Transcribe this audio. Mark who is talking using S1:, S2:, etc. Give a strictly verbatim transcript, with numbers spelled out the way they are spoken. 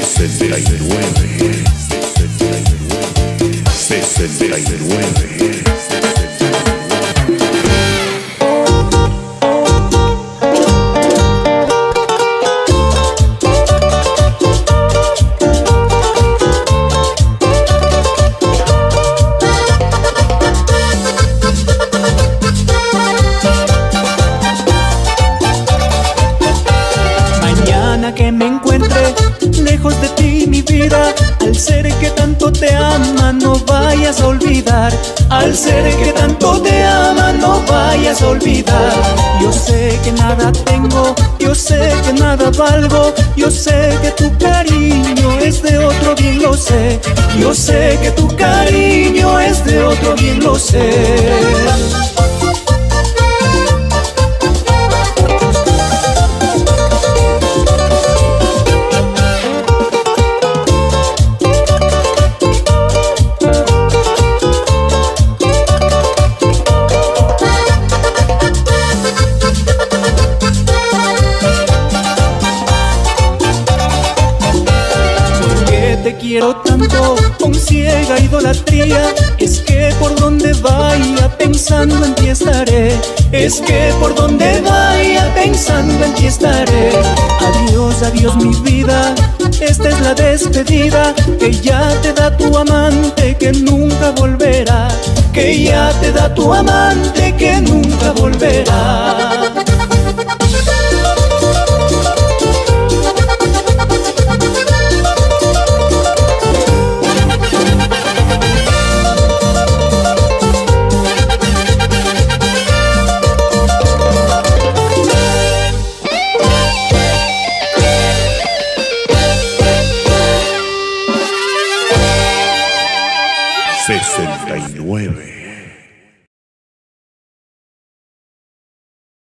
S1: sesenta y nueve, sesenta y nueve.
S2: Que me encuentre lejos de ti, mi vida, al ser que tanto te ama, no vayas a olvidar. Al ser que tanto te ama, no vayas a olvidar. Yo sé que nada tengo, yo sé que nada valgo, yo sé que tu cariño es de otro, bien lo sé. Yo sé que tu cariño es de otro, bien lo sé. Te quiero tanto, con ciega idolatría. Es que por donde vaya pensando en ti estaré. Es que por donde vaya pensando en ti estaré. Adiós, adiós mi vida, esta es la despedida que ya te da tu amante que nunca volverá. Que ya te da tu amante que nunca volverá.
S1: sesenta y nueve.